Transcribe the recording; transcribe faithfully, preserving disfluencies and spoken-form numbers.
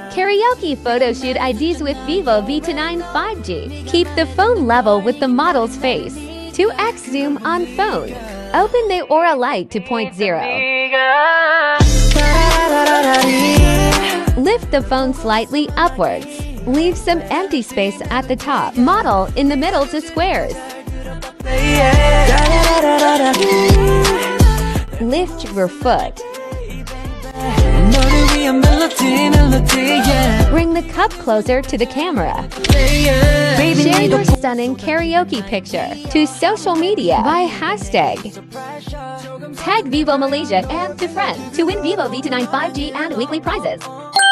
Karaoke Photoshoot I Ds with Vivo V twenty-nine five G. Keep the phone level with the model's face. two X zoom on phone. Open the aura light to point zero. Lift the phone slightly upwards. Leave some empty space at the top. Model in the middle to squares. Lift your foot. Bring the cup closer to the camera. Share your stunning karaoke picture to social media by hashtag. Tag Vivo Malaysia and to friends to win Vivo V twenty-nine five G and weekly prizes.